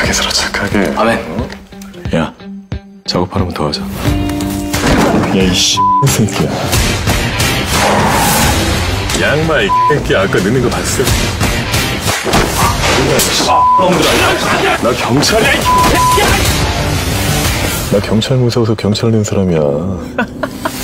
착하게 살아, 착하게. 아멘. 야, 작업하려면 더 하자. 야, 이씨 새끼야. 양말 이 새끼 아까 넣는 거 봤어? 나 경찰이야. 나 경찰 무서워서 경찰 낸 사람이야.